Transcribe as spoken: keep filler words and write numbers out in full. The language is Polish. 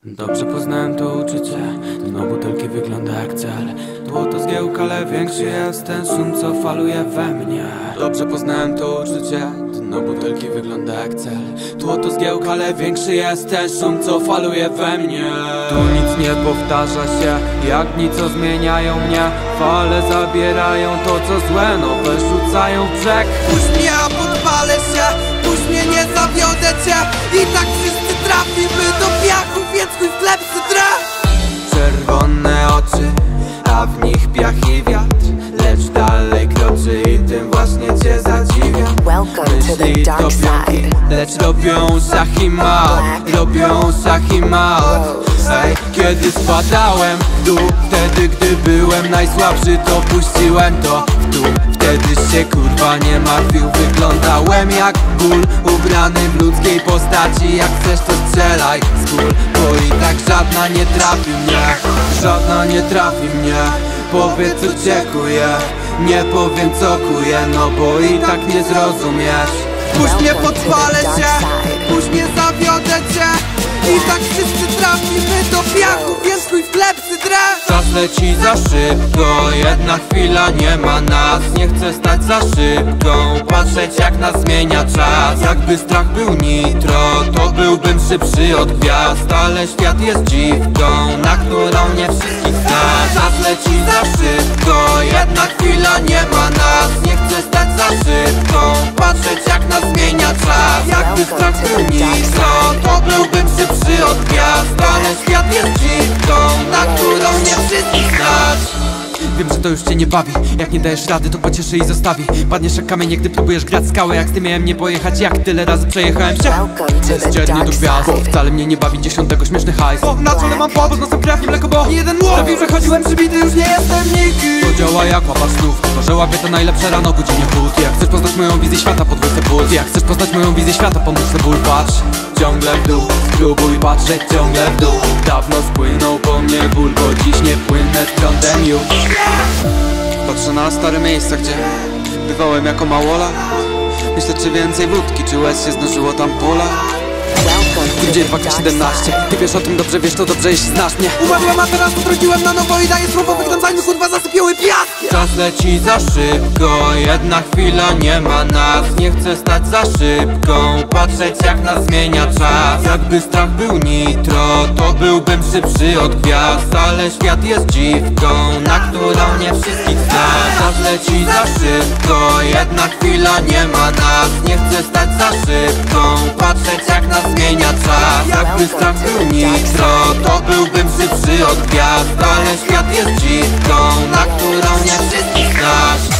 Dobrze poznałem to uczucie, dno butelki wygląda jak cel. Tło to zgiełka, ale większy jest ten szum, co faluje we mnie. Dobrze poznałem to uczucie, dno butelki wygląda jak cel. Tło to zgiełka, ale większy jest ten szum, co faluje we mnie. Tu nic nie powtarza się, jak dni, co zmieniają mnie. Fale zabierają to, co złe, nowe rzucają w brzeg. Puść mnie, a podpalę się, puść mnie, nie zawiodę cię. I tak wszyscy trafimy do piachu, więc chuj w chleb drę. Czerwone oczy, a w nich piach i wiatr, lecz dalej kroczy i tym właśnie cię zadziwia. Myśli to pionki, lecz robią szach i mat, robią szach i mat. Ej, kiedy spadałem w dół, wtedy gdy byłem najsłabszy, to puściłem to w dół. Wtedy się kurwa nie martwił, wyglądałem jak ból, ubrany w ludzkiej postaci. Jak chcesz to strzelaj z kul, bo i tak żadna nie trafi mnie, żadna nie trafi mnie. Powiedz co cię kuje, nie powiem co kuje, no bo i tak nie zrozumiesz. Puść mnie, podpalę się, puść mnie, zawiodę cię. I tak wszyscy trafimy do piachu, więc chuj w chleb drę. Czas leci za szybko, jedna chwila nie ma nas. Nie chcę stać za szybką, patrzeć jak nas zmienia czas. Jakby strach był nitro, to byłbym szybszy od gwiazd. Ale świat jest dziwką, na którą nie wszystkich stać. Czas leci za szybko, jedna chwila nie ma nas. Nie chcę stać za szybką, patrzeć jak nas zmienia czas. Jakby strach był nitro, to byłbym szybszy od gwiazd. Ale świat jest dziwką, na którą nie wszystkich stać. Wiem, że to już cię nie bawi. Jak nie dajesz rady, to pocieszy i zostawi. Padniesz jak kamień, gdy próbujesz grać skałę. Jak z tym miałem nie pojechać, jak tyle razy przejechałem się z dziennie do gwiazd. Bo wcale mnie nie bawi dziesiątego śmieszny hajs. Bo na czole mam pod nosem krew, nie mleko, bo jeden łop sprawił, że chodziłem przybity, już nie jestem nikim. To działa jak łapacz snów, to że łapie to najlepsze rano, godzinie puls. Jak chcesz poznać moją wizję świata, podwój se puls. Jak chcesz poznać moją wizję świata, pomóż se ból, patrz ciągle w dół, spróbuj patrzeć ciągle w dół. Dawno spłynął po mnie ból, bo dziś nie płynę z prądem już. Patrzę na stare miejsca, gdzie bywałem jako małolat. Myślę, czy więcej wódki, czy łez się zdążyło tam pola. Gdzie dwa K siedemnaście, ty wiesz o tym dobrze, wiesz to dobrze, jeśli znasz mnie. Umarłem, a teraz urodziłem na nowo i daję słowo, wygnęcajmy, kurwa, zasypiały piaskiem. Czas leci za szybko, jedna chwila nie ma nas. Nie chcę stać za szybką, patrzeć jak nas zmienia czas. Jakby strach był nitro, to byłbym szybszy od gwiazd. Ale świat jest dziwką, na którą nie wszystkich stać. Czas leci za szybko, jedna chwila nie ma nas. Nie chcę stać za szybką, patrzeć jak nas zmienia czas. Jakby strach był nitro, to byłbym szybszy od gwiazd. Ale świat jest dziwką, na którą nie wszystkich stać.